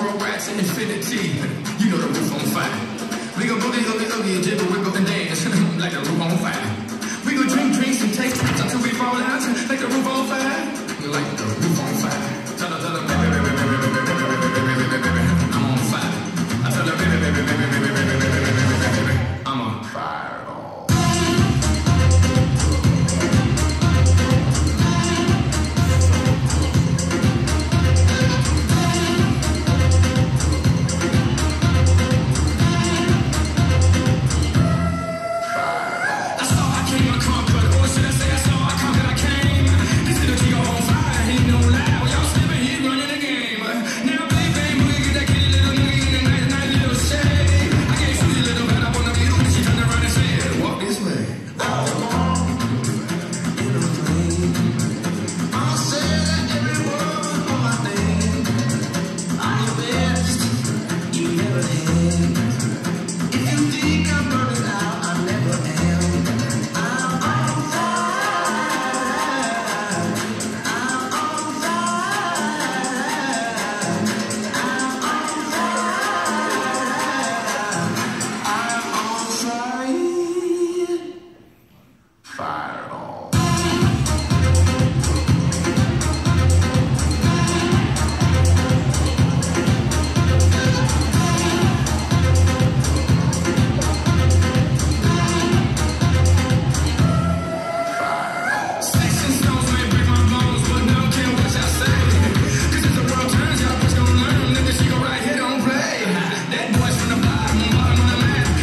worldwide to infinity. You know the roof on fire. We gon' boogie, oogie, oogie, jiggle, wiggle, and dance like the roof on fire. We gon' drink drinks and take trips until we fall out like the roof on fire. Like the roof on fire. Tell her, baby, baby, baby, baby, baby, baby, baby, baby, I'm on fire. I tell her, baby, baby, baby, baby, baby, baby, baby, baby, I'm on fire.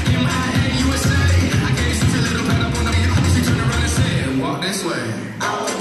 This way.